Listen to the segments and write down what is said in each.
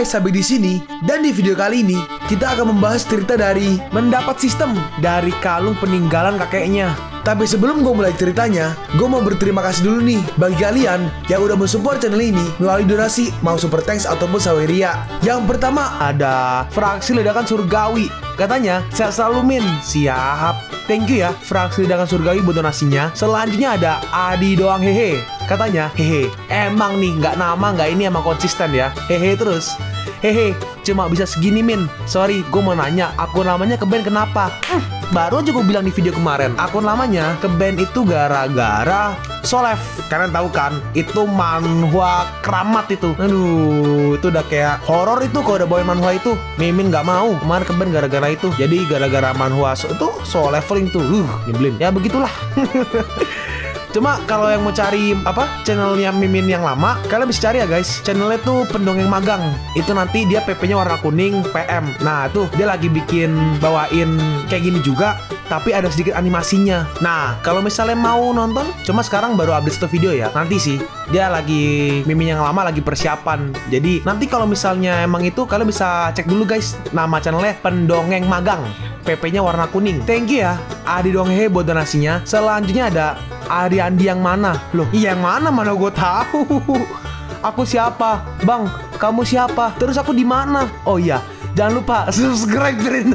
guys, sampai di sini. Dan di video kali ini kita akan membahas cerita dari mendapat sistem dari kalung peninggalan kakeknya. Tapi sebelum gue mulai ceritanya, gue mau berterima kasih dulu nih bagi kalian yang udah mensupport channel ini melalui donasi, mau super thanks ataupun saweria. Yang pertama ada Fraksi Ledakan Surgawi. Katanya, sehat selalu Min. Siap. Thank you ya Fraksi Ledakan Surgawi buat donasinya. Selanjutnya ada Adi Doang Hehe. Katanya, hehe, emang nih nggak nama nggak ini emang konsisten ya. Hehe terus. Hehe, cuma bisa segini Min. Sorry, gue mau nanya, akun namanya ke band kenapa? Baru aja gue bilang di video kemarin, akun lamanya ke band itu gara-gara Solef. Kalian tahu kan, itu manhwa keramat itu. Aduh, itu udah kayak horor itu kalau udah bawain manhwa itu. Mimin nggak mau kemarin ke band gara-gara itu. Jadi gara-gara manhwa itu leveling tuh. Nyebelin. Ya begitulah. Cuma kalau yang mau cari channelnya Mimin yang lama, kalian bisa cari ya guys. Channelnya tuh Pendongeng Magang. Itu nanti dia PP-nya warna kuning PM. Nah tuh dia lagi bawain kayak gini juga, tapi ada sedikit animasinya. Nah kalau misalnya mau nonton, cuma sekarang baru update satu video ya. Nanti sih dia lagi Mimin yang lama lagi persiapan. Jadi nanti kalau misalnya emang itu, kalian bisa cek dulu guys. Nama channelnya Pendongeng Magang. PP-nya warna kuning. Thank you ya Adi Doang Hehe buat donasinya. Selanjutnya ada Ariandi yang mana? Loh, yang mana gue tahu. Aku siapa? Bang, kamu siapa? Terus aku di mana? Oh iya, jangan lupa subscribe Trin.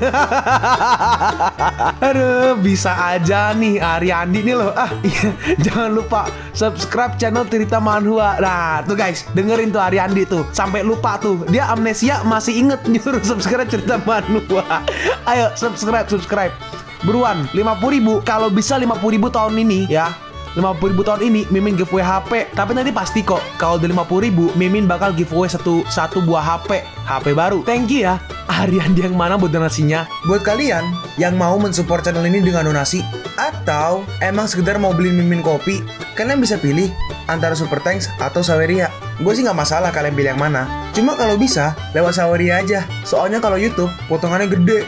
Aduh, bisa aja nih Ariandi nih loh. Iya, jangan lupa subscribe channel Cerita Manhwa. Nah, tuh guys, dengerin tuh Ariandi tuh. Sampai lupa tuh. Dia amnesia masih inget nyuruh subscribe Cerita Manhwa. Ayo, subscribe. Buruan, 50.000. Kalau bisa 50.000 tahun ini ya. 50.000 tahun ini Mimin giveaway HP. Tapi nanti pasti kok kalau udah 50.000 Mimin bakal giveaway satu buah HP baru. Thank you ya Ariandi yang mana buat donasinya. Buat kalian yang mau mensupport channel ini dengan donasi, atau emang sekedar mau beli Mimin kopi, kalian bisa pilih antara super thanks atau saweria. Gue sih nggak masalah kalian pilih yang mana. Cuma kalau bisa lewat saweria aja. Soalnya kalau YouTube potongannya gede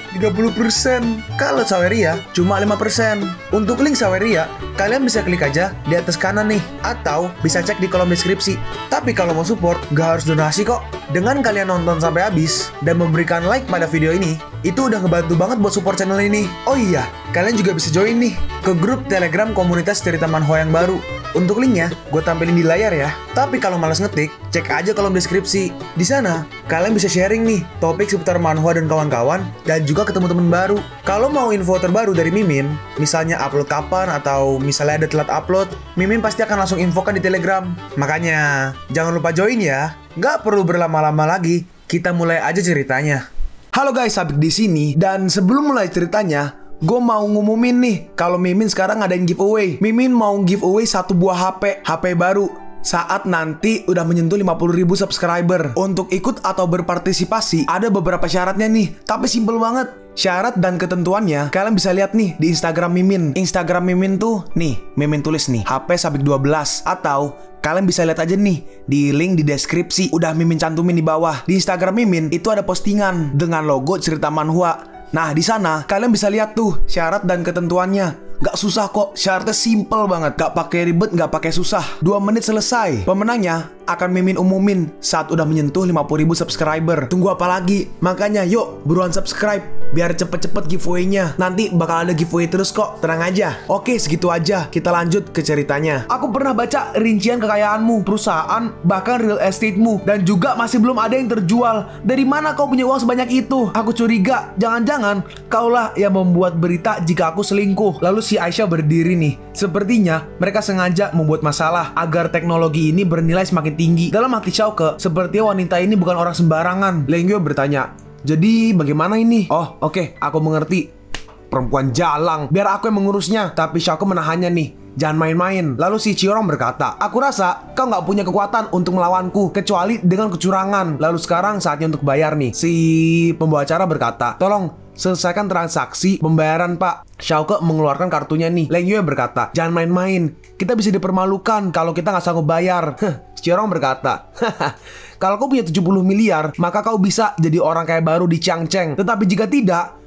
30%. Kalau saweria cuma 5%. Untuk link saweria kalian bisa klik aja di atas kanan nih, atau bisa cek di kolom deskripsi. Tapi kalau mau support gak harus donasi kok. Dengan kalian nonton sampai habis dan memberikan like pada video ini, itu udah ngebantu banget buat support channel ini. Oh iya, kalian juga bisa join nih ke grup Telegram komunitas Cerita Manhwa yang baru. Untuk linknya gue tampilin di layar ya. Tapi kalau malas ngetik, cek aja kolom deskripsi. Di sana kalian bisa sharing nih topik seputar manhwa dan kawan-kawan, dan juga ketemu teman baru. Kalau mau info terbaru dari Mimin, misalnya upload kapan atau misalnya ada telat upload, Mimin pasti akan langsung infokan di Telegram. Makanya jangan lupa join ya. Nggak perlu berlama-lama lagi, kita mulai aja ceritanya. Halo guys, Sabik di sini, dan sebelum mulai ceritanya, gue mau ngumumin nih kalau Mimin sekarang ngadain giveaway. Mimin mau giveaway satu buah HP baru saat nanti udah menyentuh 50.000 subscriber. Untuk ikut atau berpartisipasi ada beberapa syaratnya nih, tapi simple banget. Syarat dan ketentuannya kalian bisa lihat nih di Instagram Mimin. Instagram Mimin tuh nih, Mimin tulis nih HP Sabik 12, atau kalian bisa lihat aja nih di link di deskripsi, udah Mimin cantumin di bawah. Di Instagram Mimin itu ada postingan dengan logo Cerita Manhwa. Nah di sana kalian bisa lihat tuh syarat dan ketentuannya. Gak susah kok, syaratnya simple banget. Gak pakai ribet, gak pakai susah. 2 menit selesai. Pemenangnya akan Mimin umumin saat udah menyentuh 50.000 subscriber. Tunggu apa lagi? Makanya yuk buruan subscribe biar cepet-cepet giveaway-nya. Nanti bakal ada giveaway terus kok, tenang aja. Oke, segitu aja. Kita lanjut ke ceritanya. Aku pernah baca rincian kekayaanmu, perusahaan, bahkan real estate-mu, dan juga masih belum ada yang terjual. Dari mana kau punya uang sebanyak itu? Aku curiga jangan-jangan kaulah yang membuat berita jika aku selingkuh. Lalu si Aisyah berdiri nih. Sepertinya mereka sengaja membuat masalah agar teknologi ini bernilai semakin tinggi. Dalam hati Syauke, sepertinya wanita ini bukan orang sembarangan. Lenggyo bertanya, jadi bagaimana ini? Oh oke, aku mengerti. Perempuan jalang, biar aku yang mengurusnya. Tapi Syauke menahannya nih. Jangan main-main. Lalu si Chiorong berkata, aku rasa kau nggak punya kekuatan untuk melawanku kecuali dengan kecurangan. Lalu sekarang saatnya untuk bayar nih. Si pembawa acara berkata, tolong selesaikan transaksi pembayaran pak. Syauke mengeluarkan kartunya nih. Leng Yue berkata, jangan main-main. Kita bisa dipermalukan kalau kita nggak sanggup bayar. Chiorong berkata, kalau kau punya 70 miliar, maka kau bisa jadi orang kaya baru di Changcheng. Tetapi jika tidak,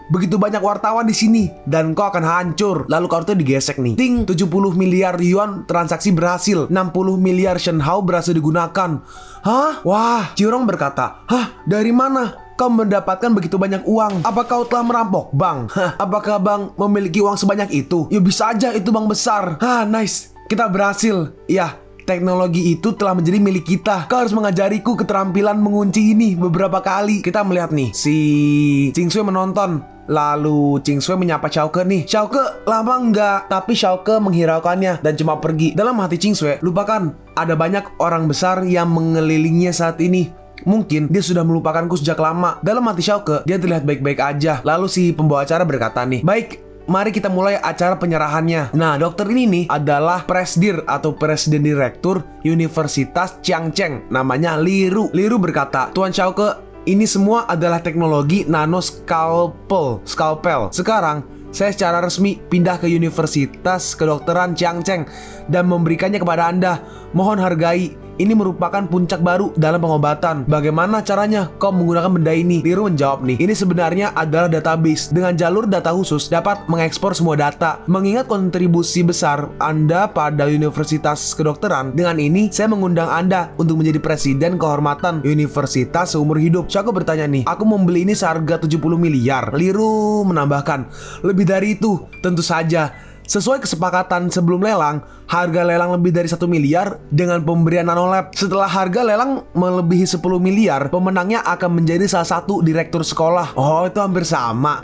begitu banyak wartawan di sini dan kau akan hancur. Lalu kartunya digesek nih. Ting, 70 miliar yuan transaksi berhasil. 60 miliar Shenhao berhasil digunakan. Hah? Wah, Chiurong berkata, "Hah, dari mana kau mendapatkan begitu banyak uang? Apa kau telah merampok bank? Hah, apakah bank memiliki uang sebanyak itu?" Ya bisa aja itu bank besar. Hah, nice. Kita berhasil. Ya, teknologi itu telah menjadi milik kita. Kau harus mengajariku keterampilan mengunci ini beberapa kali. Kita melihat nih, si Ching Sui menonton. Lalu Ching Sui menyapa Xiaoke nih. Xiaoke lama enggak, tapi Xiaoke menghiraukannya dan cuma pergi. Dalam hati Ching Sui, lupakan, ada banyak orang besar yang mengelilinginya saat ini. Mungkin dia sudah melupakanku sejak lama. Dalam hati Xiaoke, dia terlihat baik-baik aja. Lalu si pembawa acara berkata nih, "Baik, mari kita mulai acara penyerahannya." Nah, dokter ini nih adalah presdir atau presiden direktur Universitas Changcheng. Namanya Liru. Liru berkata, "Tuan Xiaoke, ini semua adalah teknologi nano scalpel. Sekarang, saya secara resmi pindah ke Universitas Kedokteran Changcheng dan memberikannya kepada Anda. Mohon hargai. Ini merupakan puncak baru dalam pengobatan. Bagaimana caranya kau menggunakan benda ini?" Liru menjawab nih, "Ini sebenarnya adalah database. Dengan jalur data khusus dapat mengekspor semua data. Mengingat kontribusi besar Anda pada Universitas Kedokteran, dengan ini saya mengundang Anda untuk menjadi presiden kehormatan universitas seumur hidup." Xiaoke bertanya nih, "Aku membeli ini seharga 70 miliar. Liru menambahkan, "Lebih dari itu, tentu saja. Sesuai kesepakatan sebelum lelang, harga lelang lebih dari 1 miliar dengan pemberian nanolab. Setelah harga lelang melebihi 10 miliar, pemenangnya akan menjadi salah satu direktur sekolah." Oh, itu hampir sama.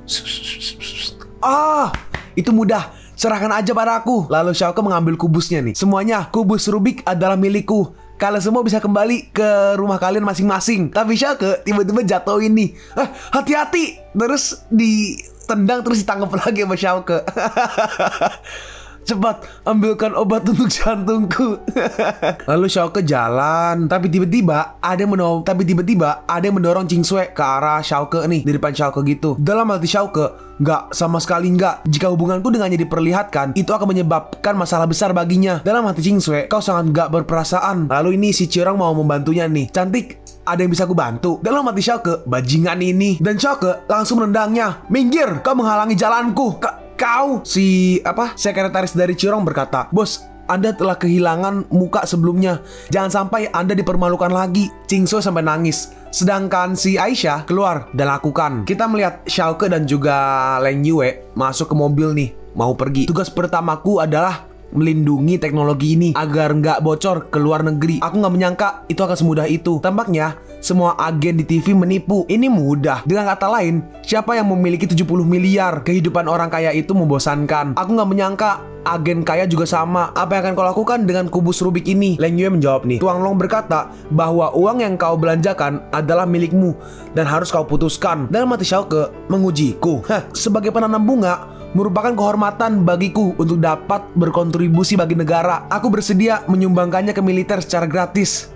Itu mudah. Serahkan aja pada aku. Lalu Xiaoke mengambil kubusnya nih. "Semuanya, kubus Rubik adalah milikku. Kalian semua bisa kembali ke rumah kalian masing-masing." Tapi Xiaoke tiba-tiba jatuhin nih. Hati-hati. Terus ditendang terus ditangkap lagi sama Xiaoke. "Cepat, ambilkan obat untuk jantungku." Lalu Xiaoke jalan, tapi tiba-tiba ada yang mendorong Ching Sui ke arah Xiaoke nih, di depan Xiaoke gitu. Dalam hati Xiaoke, nggak, sama sekali nggak. Jika hubunganku dengannya diperlihatkan, itu akan menyebabkan masalah besar baginya. Dalam hati Ching Sui, kau sangat nggak berperasaan. Lalu ini si Chiurong mau membantunya nih. "Cantik, ada yang bisa aku bantu?" Dalam hati Xiaoke, bajingan ini. Dan Xiaoke langsung menendangnya. "Minggir, kau menghalangi jalanku." Kau, sekretaris dari Chiurong berkata, "Bos, Anda telah kehilangan muka sebelumnya. Jangan sampai Anda dipermalukan lagi." Ching Sui sampai nangis. Sedangkan si Aisyah keluar dan lakukan. Kita melihat Xiaoke dan juga Leng Yue masuk ke mobil nih, mau pergi. "Tugas pertamaku adalah melindungi teknologi ini agar nggak bocor ke luar negeri. Aku nggak menyangka itu akan semudah itu. Tampaknya semua agen di TV menipu. Ini mudah. Dengan kata lain, siapa yang memiliki 70 miliar? Kehidupan orang kaya itu membosankan. Aku nggak menyangka agen kaya juga sama. Apa yang akan kau lakukan dengan kubus Rubik ini?" Leng Yue menjawab nih. Tuan Long berkata bahwa uang yang kau belanjakan adalah milikmu dan harus kau putuskan. Dalam hati Xiaoke, mengujiku. Sebagai penanam bunga merupakan kehormatan bagiku untuk dapat berkontribusi bagi negara. Aku bersedia menyumbangkannya ke militer secara gratis.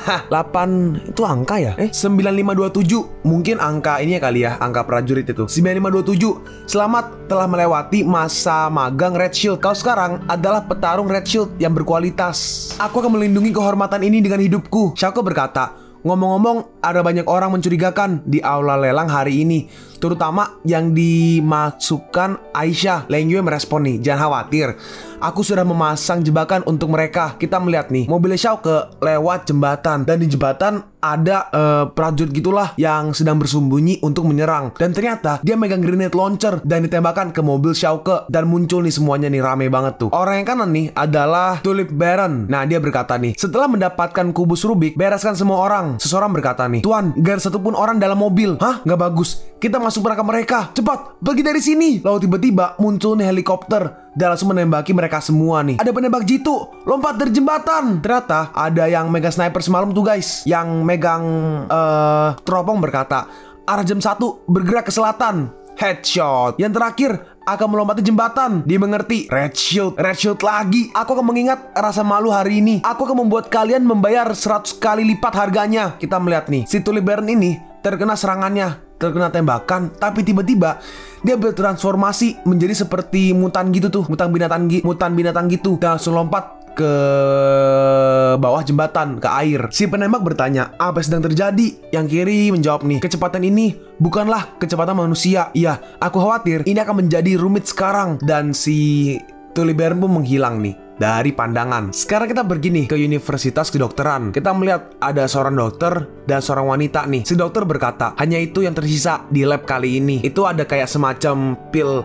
8 itu angka ya? 9527. Mungkin angka ini ya kali ya, angka prajurit itu. 9527. Selamat telah melewati masa magang Red Shield. Kau sekarang adalah petarung Red Shield yang berkualitas. Aku akan melindungi kehormatan ini dengan hidupku. Xiaoke berkata, "Ngomong-ngomong, ada banyak orang mencurigakan di aula lelang hari ini, terutama yang dimasukkan Aisyah." Leng Yue merespon nih, "Jangan khawatir, aku sudah memasang jebakan untuk mereka." Kita melihat nih, mobil Xiaoke lewat jembatan, dan di jembatan ada prajurit gitulah yang sedang bersembunyi untuk menyerang. Dan ternyata dia megang grenade launcher dan ditembakkan ke mobil Xiaoke. Dan muncul nih semuanya nih, rame banget tuh. Orang yang kanan nih adalah Tulip Baron. Nah, dia berkata nih, "Setelah mendapatkan kubus Rubik, bereskan semua orang." Seseorang berkata nih, "Tuan, gak ada satupun orang dalam mobil." "Hah? Gak bagus. Kita masuk perangkap mereka. Cepat, pergi dari sini." Lalu tiba-tiba muncul nih helikopter dan langsung menembaki mereka semua nih. Ada penembak jitu, lompat dari jembatan. Ternyata ada yang megang sniper semalam tuh guys. Yang megang teropong berkata, "Arah jam 1, bergerak ke selatan." Headshot. Yang terakhir akan melompati jembatan. Dia mengerti. Red Shield lagi. Aku akan mengingat rasa malu hari ini. Aku akan membuat kalian membayar 100 kali lipat harganya. Kita melihat nih, si Tulip Baron ini terkena serangannya, terkena tembakan, tapi tiba-tiba dia bertransformasi menjadi seperti mutan gitu tuh, mutan binatang gitu, dan langsung lompat ke bawah jembatan, ke air. Si penembak bertanya, apa sedang terjadi? Yang kiri menjawab nih, kecepatan ini bukanlah kecepatan manusia. Iya, aku khawatir ini akan menjadi rumit sekarang. Dan si Tuli Baron pun menghilang nih dari pandangan. Sekarang kita pergi nih ke Universitas Kedokteran. Kita melihat ada seorang dokter dan seorang wanita nih. Si dokter berkata, hanya itu yang tersisa di lab kali ini. Itu ada kayak semacam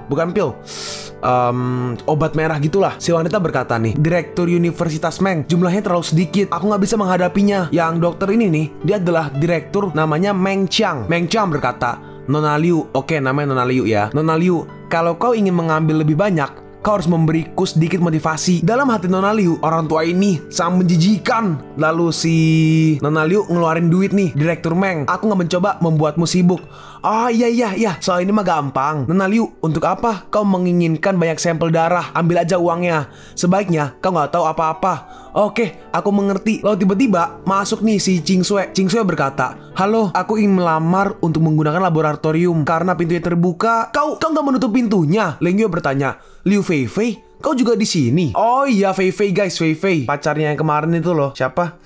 obat merah gitulah. Si wanita berkata nih, Direktur Universitas Meng, jumlahnya terlalu sedikit, aku nggak bisa menghadapinya. Yang dokter ini nih, dia adalah direktur, namanya Meng Qiang. Meng Qiang berkata, Nona Liu, oke namanya Nona Liu ya. Nona Liu, kalau kau ingin mengambil lebih banyak, kau harus memberiku sedikit motivasi. Dalam hati Nona Liu, orang tua ini sangat menjijikan. Lalu si Nona Liu ngeluarin duit nih, Direktur Meng, aku nggak mencoba membuatmu sibuk. Oh iya, soal ini mah gampang. Nona Liu, untuk apa kau menginginkan banyak sampel darah? Ambil aja uangnya. Sebaiknya kau nggak tahu apa-apa. Oke, aku mengerti. Lalu tiba-tiba masuk nih si Ching Sui. Ching Sui berkata, halo, aku ingin melamar untuk menggunakan laboratorium. Karena pintunya terbuka, kau nggak menutup pintunya? Leng Yue bertanya, Liu Feifei, kau juga di sini? Oh iya, Feifei guys, Feifei, pacarnya yang kemarin itu loh. Siapa?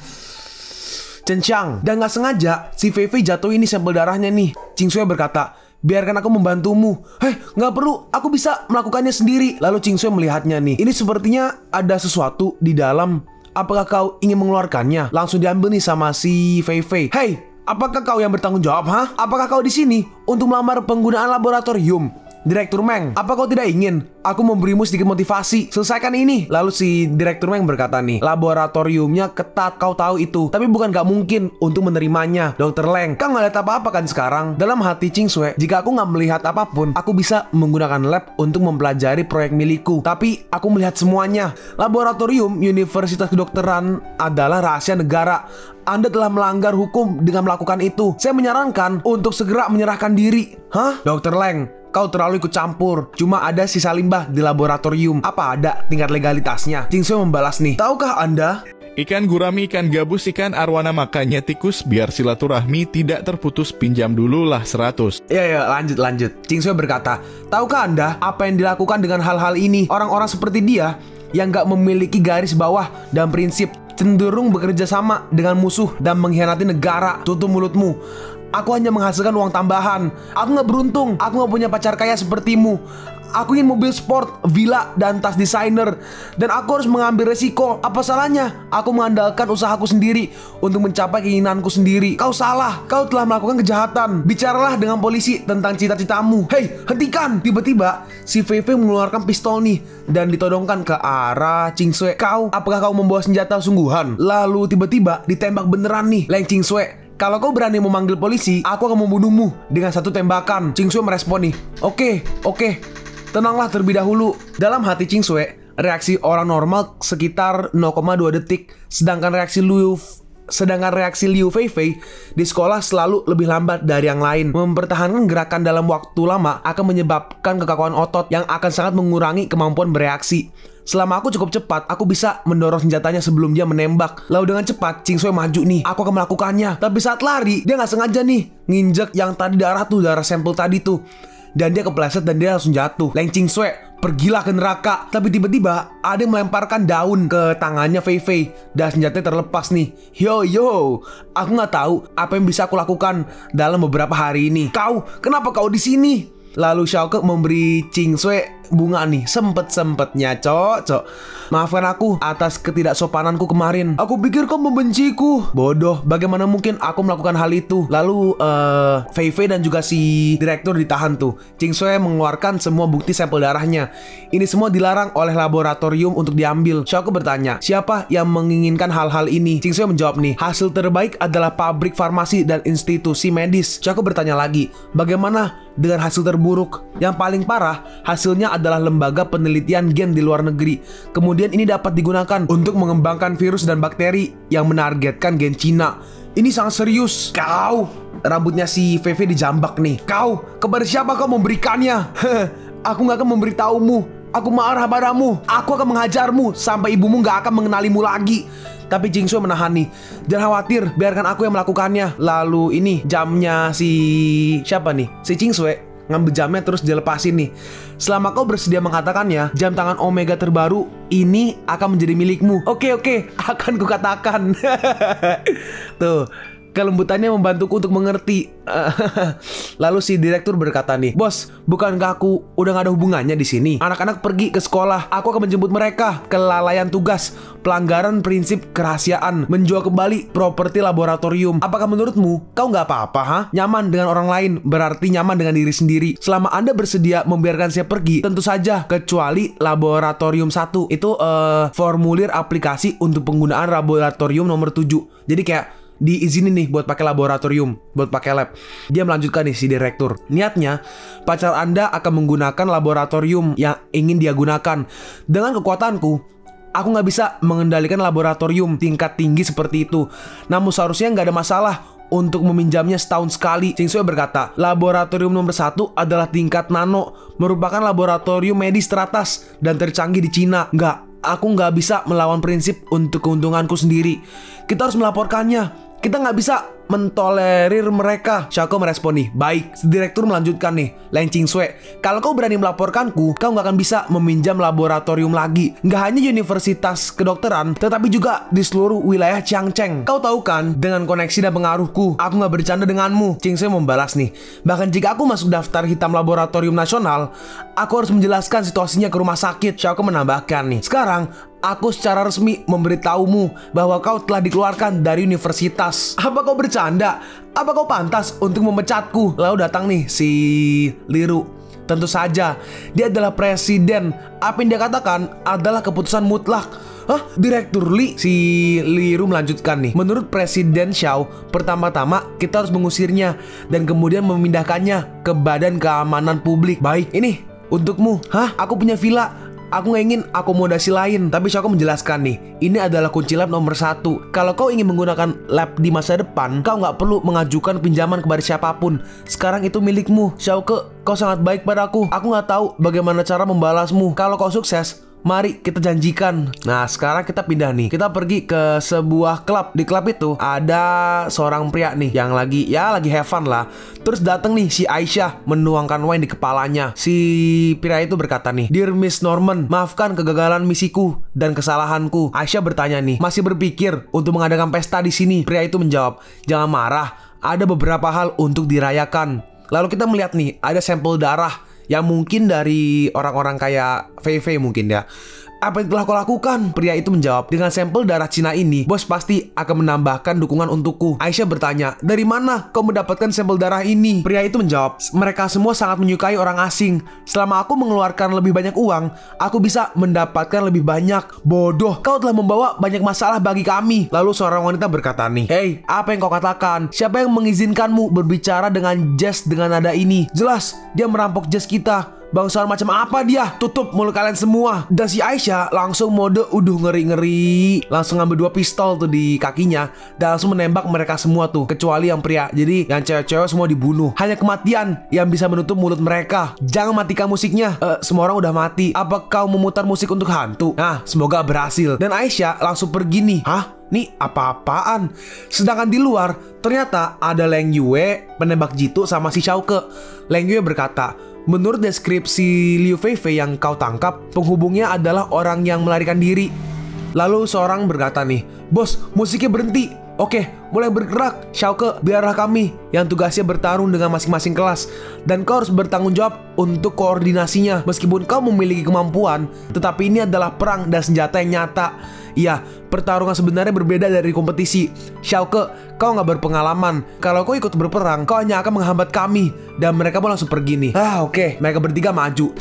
Chen Qiang. Dan gak sengaja si Feifei jatuh ini sampel darahnya nih. Ching Sui berkata, biarkan aku membantumu. Gak perlu, aku bisa melakukannya sendiri. Lalu Ching Sui melihatnya nih. Ini sepertinya ada sesuatu di dalam. Apakah kau ingin mengeluarkannya? Langsung diambil nih sama si Feifei. Hey, apakah kau yang bertanggung jawab, ha? Apakah kau di sini untuk melamar penggunaan laboratorium? Direktur Meng, apa kau tidak ingin aku memberimu sedikit motivasi? Selesaikan ini. Lalu si Direktur Meng berkata nih, laboratoriumnya ketat, kau tahu itu. Tapi bukan gak mungkin untuk menerimanya. Dokter Leng, kau gak lihat apa-apa kan sekarang? Dalam hati Ching Sui, jika aku gak melihat apapun, aku bisa menggunakan lab untuk mempelajari proyek milikku. Tapi aku melihat semuanya. Laboratorium Universitas Kedokteran adalah rahasia negara. Anda telah melanggar hukum dengan melakukan itu. Saya menyarankan untuk segera menyerahkan diri. Hah? Dokter Leng, kau terlalu ikut campur. Cuma ada sisa limbah di laboratorium. Apa ada tingkat legalitasnya? Ching Sui membalas nih, tahukah Anda? Ikan gurami, ikan gabus, ikan arwana makannya tikus. Biar silaturahmi tidak terputus, pinjam dulu lah 100. Ya, lanjut. Ching Sui berkata, tahukah Anda apa yang dilakukan dengan hal-hal ini? Orang-orang seperti dia yang gak memiliki garis bawah dan prinsip, cenderung bekerja sama dengan musuh dan mengkhianati negara. Tutup mulutmu. Aku hanya menghasilkan uang tambahan. Aku gak beruntung. Aku gak punya pacar kaya sepertimu. Aku ingin mobil sport, villa, dan tas desainer. Dan aku harus mengambil resiko. Apa salahnya? Aku mengandalkan usahaku sendiri untuk mencapai keinginanku sendiri. Kau salah. Kau telah melakukan kejahatan. Bicaralah dengan polisi tentang cita-citamu. Hei, hentikan! Tiba-tiba si Feifei mengeluarkan pistol nih dan ditodongkan ke arah Ching Sui. Apakah kau membawa senjata sungguhan? Lalu tiba-tiba ditembak beneran nih Leng Ching Sui. Kalau kau berani memanggil polisi, aku akan membunuhmu dengan satu tembakan. Ching Sui merespon nih, Oke. Tenanglah terlebih dahulu. Dalam hati Ching Sui, reaksi orang normal sekitar 0,2 detik. Sedangkan reaksi Liu Feifei di sekolah selalu lebih lambat dari yang lain. Mempertahankan gerakan dalam waktu lama akan menyebabkan kekakuan otot yang akan sangat mengurangi kemampuan bereaksi. Selama aku cukup cepat, aku bisa mendorong senjatanya sebelum dia menembak. Lalu dengan cepat, Ching Sui maju nih. Aku akan melakukannya. Tapi saat lari, dia gak sengaja nih nginjek yang tadi darah sampel tadi tuh. Dan dia kepleset dan dia langsung jatuh. Leng Ching Sui, pergilah ke neraka. Tapi tiba-tiba ada yang melemparkan daun ke tangannya Feifei dan senjatanya terlepas nih. Yo, aku gak tahu apa yang bisa aku lakukan dalam beberapa hari ini. Kenapa kau di sini? Lalu Xiaoke memberi Ching Sui bunga nih, sempet-sempetnya cok. Maafkan aku atas ketidaksopananku kemarin. Aku pikir kau membenciku. Bodoh, bagaimana mungkin aku melakukan hal itu? Lalu Feifei dan juga si direktur ditahan tuh. Ching Sui mengeluarkan semua bukti sampel darahnya. Ini semua dilarang oleh laboratorium untuk diambil. Xiaoke bertanya, siapa yang menginginkan hal-hal ini? Ching Sui menjawab nih, hasil terbaik adalah pabrik farmasi dan institusi medis. Xiaoke bertanya lagi, bagaimana dengan hasil terburuk? Yang paling parah, hasilnya adalah lembaga penelitian gen di luar negeri. Kemudian ini dapat digunakan untuk mengembangkan virus dan bakteri yang menargetkan gen Cina. Ini sangat serius. Rambutnya si Feifei dijambak nih. Kepada siapa kau memberikannya? Aku gak akan memberitahumu. Aku marah padamu. Aku akan menghajarmu sampai ibumu gak akan mengenalimu lagi. Tapi Ching Sui menahan nih. Jangan khawatir, biarkan aku yang melakukannya. Lalu ini jamnya si siapa nih? Si Ching Sui ngambil jamnya terus dia lepasin nih. Selama kau bersedia mengatakannya, jam tangan Omega terbaru ini akan menjadi milikmu. Oke, akan kukatakan. Tuh, kelembutannya membantuku untuk mengerti. Lalu si direktur berkata nih, bos, bukankah aku udah gak ada hubungannya di sini? Anak-anak pergi ke sekolah, aku akan menjemput mereka. Kelalaian tugas, pelanggaran prinsip kerahasiaan, menjual kembali properti laboratorium. Apakah menurutmu kau nggak apa-apa, ha? Nyaman dengan orang lain berarti nyaman dengan diri sendiri. Selama Anda bersedia membiarkan saya pergi, tentu saja, kecuali laboratorium 1. Itu formulir aplikasi untuk penggunaan laboratorium nomor 7. Jadi kayak diizinin nih buat pakai laboratorium, buat pakai lab. Dia melanjutkan nih si direktur. Niatnya, pacar Anda akan menggunakan laboratorium yang ingin dia gunakan. Dengan kekuatanku, aku nggak bisa mengendalikan laboratorium tingkat tinggi seperti itu. Namun seharusnya nggak ada masalah untuk meminjamnya setahun sekali. Ching Sui berkata, laboratorium nomor 1 adalah tingkat nano, merupakan laboratorium medis teratas dan tercanggih di Cina. Aku nggak bisa melawan prinsip untuk keuntunganku sendiri. Kita harus melaporkannya. Kita nggak bisa mentolerir mereka. Xiaoko merespon nih, baik. Direktur melanjutkan nih, Leng Ching Sui, kalau kau berani melaporkanku, kau nggak akan bisa meminjam laboratorium lagi. Nggak hanya universitas kedokteran, tetapi juga di seluruh wilayah Changcheng. Kau tahu kan, dengan koneksi dan pengaruhku, aku nggak bercanda denganmu. Ching Sui membalas nih, bahkan jika aku masuk daftar hitam laboratorium nasional, aku harus menjelaskan situasinya ke rumah sakit. Xiaoko menambahkan nih, sekarang aku secara resmi memberitahumu bahwa kau telah dikeluarkan dari universitas. Apa kau bercanda? Apa kau pantas untuk memecatku? Lalu datang nih si Liru. Tentu saja, dia adalah presiden. Apa yang dia katakan adalah keputusan mutlak. Hah? Direktur Li? Si Liru melanjutkan nih, menurut Presiden Xiao, pertama-tama kita harus mengusirnya dan kemudian memindahkannya ke Badan Keamanan Publik. Baik, ini untukmu. Hah? Aku punya villa. Aku nggak ingin akomodasi lain. Tapi Xiaoko menjelaskan nih, ini adalah kunci lab nomor 1. Kalau kau ingin menggunakan lab di masa depan, kau nggak perlu mengajukan pinjaman kepada siapapun. Sekarang itu milikmu. Xiaoko, kau sangat baik padaku. Aku nggak tahu bagaimana cara membalasmu. Kalau kau sukses, mari kita janjikan. Nah, sekarang kita pindah nih. Kita pergi ke sebuah klub. Di klub itu ada seorang pria nih yang lagi have fun lah. Terus datang nih si Aisyah menuangkan wine di kepalanya. Si pria itu berkata nih, Dear Miss Norman, maafkan kegagalan misiku dan kesalahanku. Aisyah bertanya nih, masih berpikir untuk mengadakan pesta di sini? Pria itu menjawab, jangan marah. Ada beberapa hal untuk dirayakan. Lalu kita melihat nih, ada sampel darah yang mungkin dari orang-orang kayak Fei Fei mungkin ya. Apa yang telah kau lakukan? Pria itu menjawab, dengan sampel darah Cina ini, bos pasti akan menambahkan dukungan untukku. Aisyah bertanya, dari mana kau mendapatkan sampel darah ini? Pria itu menjawab, mereka semua sangat menyukai orang asing. Selama aku mengeluarkan lebih banyak uang, aku bisa mendapatkan lebih banyak. Bodoh, kau telah membawa banyak masalah bagi kami. Lalu seorang wanita berkata nih, Hei, apa yang kau katakan? Siapa yang mengizinkanmu berbicara dengan Jess dengan nada ini? Jelas, dia merampok Jess kita. Bangsawan macam apa dia? Tutup mulut kalian semua. Dan si Aisyah langsung mode ngeri-ngeri. Langsung ngambil 2 pistol tuh di kakinya dan langsung menembak mereka semua tuh, kecuali yang pria. Jadi yang cewek-cewek semua dibunuh. Hanya kematian yang bisa menutup mulut mereka. Jangan matikan musiknya. Semua orang udah mati. Apa kau memutar musik untuk hantu? Nah, semoga berhasil. Dan Aisyah langsung pergi nih. Hah? Nih apa-apaan? Sedangkan di luar ternyata ada Leng Yue penembak jitu sama si Xiaoko. Leng Yue berkata, menurut deskripsi Liu Feifei yang kau tangkap, penghubungnya adalah orang yang melarikan diri. Lalu seorang berkata nih, bos, musiknya berhenti. Oke, mulai bergerak. Xiaoko, biarlah kami yang tugasnya bertarung dengan masing-masing kelas. Dan kau harus bertanggung jawab untuk koordinasinya. Meskipun kau memiliki kemampuan, tetapi ini adalah perang dan senjata yang nyata. Iya, pertarungan sebenarnya berbeda dari kompetisi. Xiaoko, kau nggak berpengalaman. Kalau kau ikut berperang, kau hanya akan menghambat kami. Dan mereka pun langsung pergi nih. Oke. Mereka bertiga maju.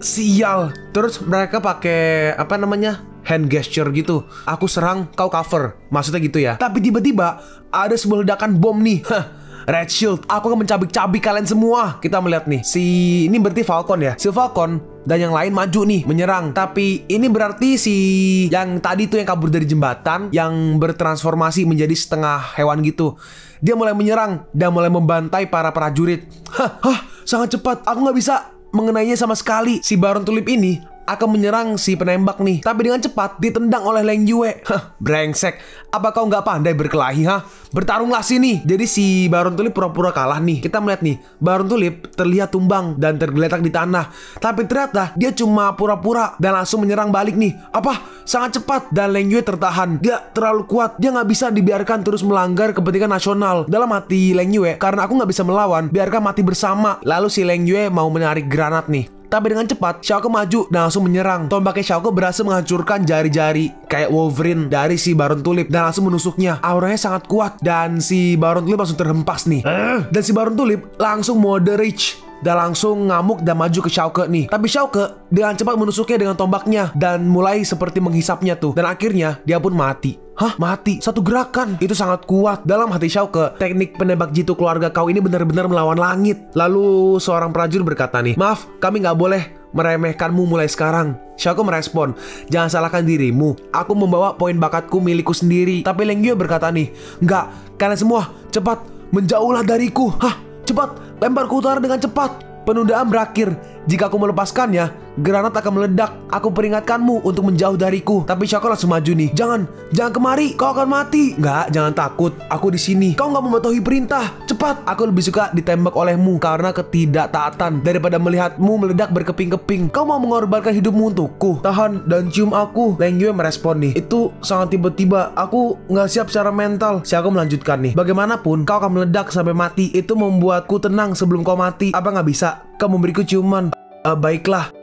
Sial. Terus mereka pakai hand gesture gitu. Aku serang, kau cover. Maksudnya gitu ya. Tapi tiba-tiba ada sebuah ledakan bom nih. Red Shield, aku akan mencabik-cabik kalian semua. Kita melihat nih, ini berarti Falcon ya. Si Falcon dan yang lain maju nih, menyerang. Tapi ini berarti si yang tadi tuh yang kabur dari jembatan, yang bertransformasi menjadi setengah hewan gitu, dia mulai menyerang dan mulai membantai para prajurit. Sangat cepat, aku nggak bisa mengenainya sama sekali. Si Baron Tulip ini akan menyerang si penembak nih. Tapi dengan cepat ditendang oleh Leng Yue. Hah, brengsek. Apa kau nggak pandai berkelahi, ha? Bertarunglah sini. Jadi si Baron Tulip pura-pura kalah nih. Kita melihat nih, Baron Tulip terlihat tumbang dan tergeletak di tanah. Tapi ternyata dia cuma pura-pura dan langsung menyerang balik nih. Apa? Sangat cepat. Dan Leng Yue tertahan. Dia terlalu kuat. Dia nggak bisa dibiarkan terus melanggar kepentingan nasional. Dalam hati Leng Yue, karena aku nggak bisa melawan, biarkan mati bersama. Lalu si Leng Yue mau menarik granat nih. Tapi dengan cepat, Xiao Ke maju dan langsung menyerang. Tombaknya Xiao Ke berhasil menghancurkan jari-jari kayak Wolverine dari si Baron Tulip dan langsung menusuknya. Auranya sangat kuat dan si Baron Tulip langsung terhempas nih. Dan si Baron Tulip langsung mode rage dan langsung ngamuk dan maju ke Xiao Ke nih. Tapi Xiao Ke dengan cepat menusuknya dengan tombaknya dan mulai seperti menghisapnya tuh. Dan akhirnya dia pun mati. Hah, mati? Satu gerakan? Itu sangat kuat. Dalam hati Xiao Ke, teknik penembak jitu keluarga kau ini benar-benar melawan langit. Lalu seorang prajurit berkata nih, maaf, kami nggak boleh meremehkanmu mulai sekarang. Xiao Ke merespon, jangan salahkan dirimu. Aku membawa poin bakatku milikku sendiri. Tapi Leng Yue berkata nih, enggak, kalian semua cepat menjauhlah dariku. Hah, cepat, lempar ke utara dengan cepat. Penundaan berakhir. Jika aku melepaskannya, granat akan meledak. Aku peringatkanmu untuk menjauh dariku. Tapi Xiao Ke langsung maju nih. Jangan kemari, kau akan mati. Enggak, jangan takut. Aku di sini. Kau nggak mematuhi perintah. Cepat. Aku lebih suka ditembak olehmu karena ketidaktaatan daripada melihatmu meledak berkeping-keping. Kau mau mengorbankan hidupmu untukku. Tahan dan cium aku. Leng Yue merespon nih. Itu sangat tiba-tiba. Aku nggak siap secara mental. Xiao Ke melanjutkan nih. Bagaimanapun, kau akan meledak sampai mati. Itu membuatku tenang sebelum kau mati. Apa nggak bisa? Kau memberiku ciuman. Baiklah.